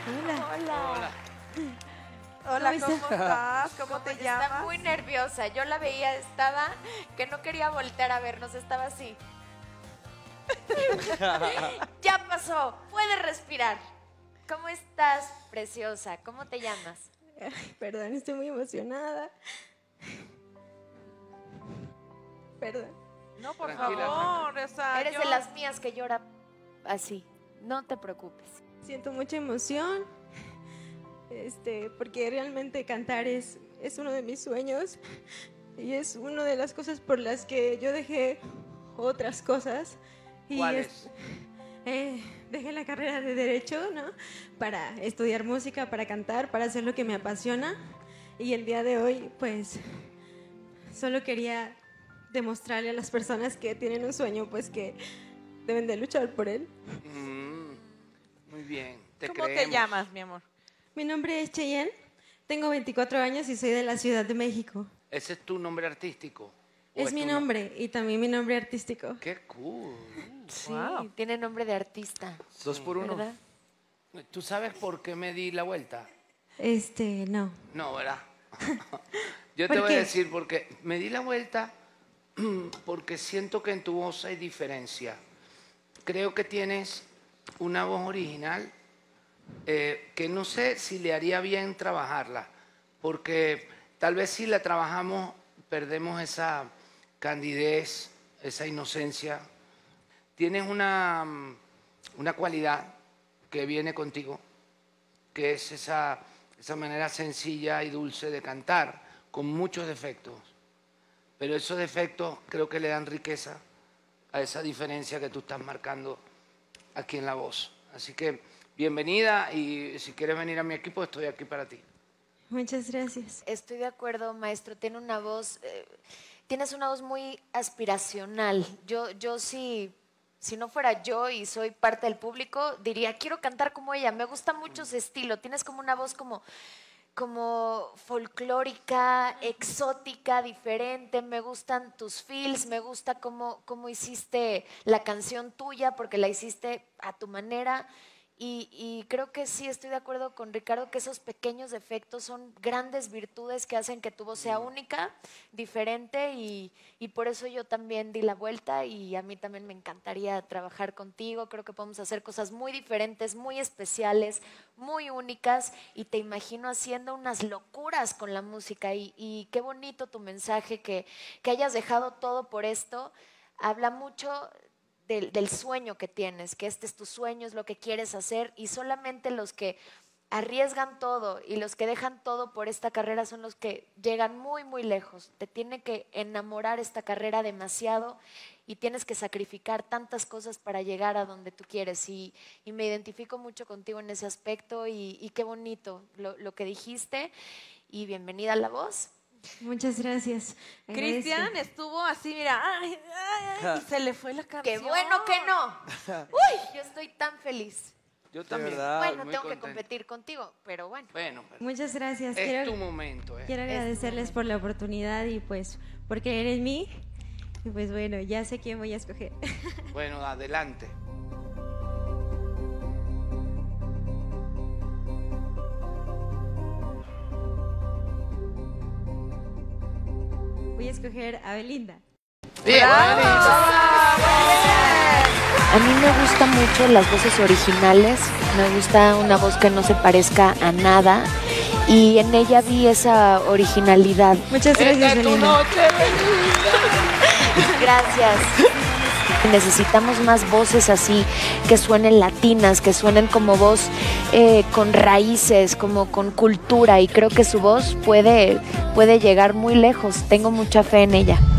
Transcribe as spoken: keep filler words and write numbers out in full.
Hola. Hola. Hola, ¿Cómo ¿cómo está? estás? ¿Cómo te Está llamas? muy nerviosa. Yo la veía, estaba que no quería voltear a vernos, estaba así. Ya pasó, puedes respirar. ¿Cómo estás, preciosa? ¿Cómo te llamas? Ay, perdón, estoy muy emocionada. Perdón. No, por Tranquila, favor, o sea, Eres yo- de las mías que llora así. No te preocupes. Siento mucha emoción. Este, porque realmente cantar es, es uno de mis sueños. Y es una de las cosas por las que yo dejé otras cosas. Y ¿Cuáles? es- eh, dejé la carrera de Derecho, ¿no? Para estudiar música, para cantar, para hacer lo que me apasiona. Y el día de hoy, pues, solo quería demostrarle a las personas que tienen un sueño, pues, que deben de luchar por él. Mm, muy bien, te ¿Cómo creemos. te llamas, mi amor? Mi nombre es Cheyenne, tengo veinticuatro años y soy de la Ciudad de México. ¿Ese es tu nombre artístico? ¿O Es mi tu no- nombre y también mi nombre artístico. ¡Qué cool! Sí, Wow. tiene nombre de artista. Dos por uno. ¿Verdad? ¿Tú sabes por qué me di la vuelta? Este, no. No, ¿verdad? Yo ¿Por te voy qué? a decir porque me di la vuelta porque siento que en tu voz hay diferencia. Creo que tienes una voz original eh, que no sé si le haría bien trabajarla, porque tal vez si la trabajamos perdemos esa candidez, esa inocencia. Tienes una, mm, una cualidad que viene contigo, que es esa, esa manera sencilla y dulce de cantar, con muchos defectos. Pero esos defectos creo que le dan riqueza a esa diferencia que tú estás marcando aquí en la voz. Así que bienvenida y si quieres venir a mi equipo estoy aquí para ti. Muchas gracias. Estoy de acuerdo, maestro. Tiene una voz, eh, tienes una voz muy aspiracional. Yo, yo sí, si no fuera yo y soy parte del público, diría, quiero cantar como ella. Me gusta mucho su estilo. Tienes como una voz como, como folclórica, exótica, diferente. Me gustan tus feels, me gusta cómo, cómo hiciste la canción tuya, porque la hiciste a tu manera. Y, y creo que sí, estoy de acuerdo con Ricardo que esos pequeños defectos son grandes virtudes que hacen que tu voz sea única, diferente y, y por eso yo también di la vuelta y a mí también me encantaría trabajar contigo. Creo que podemos hacer cosas muy diferentes, muy especiales, muy únicas y te imagino haciendo unas locuras con la música y, y qué bonito tu mensaje que, que hayas dejado todo por esto. Habla mucho Del, del sueño que tienes, que este es tu sueño, es lo que quieres hacer y solamente los que arriesgan todo y los que dejan todo por esta carrera son los que llegan muy, muy lejos. Te tiene que enamorar esta carrera demasiado y tienes que sacrificar tantas cosas para llegar a donde tú quieres y, y me identifico mucho contigo en ese aspecto y, y qué bonito lo, lo que dijiste y bienvenida a La Voz. Muchas gracias. Cristian Agradezco. estuvo así, mira, ay, ay, ay, y se le fue la canción. ¡Qué bueno que no! ¡Uy! Yo estoy tan feliz. Yo también. verdad. Bueno, muy tengo que contento. competir contigo, pero bueno. Bueno, pero Muchas gracias. es Quiero, tu momento. ¿eh? quiero agradecerles por la oportunidad y pues por creer en mí. Y pues bueno, ya sé quién voy a escoger. Bueno, adelante. Voy a escoger a Belinda. Bien, A mí me gustan mucho las voces originales, me gusta una voz que no se parezca a nada y en ella vi esa originalidad. Muchas gracias, Esta es tu Belinda. noche, Belinda. Gracias. Necesitamos más voces así, que suenen latinas, que suenen como voz eh, con raíces, como con cultura y creo que su voz puede, puede llegar muy lejos. Tengo mucha fe en ella.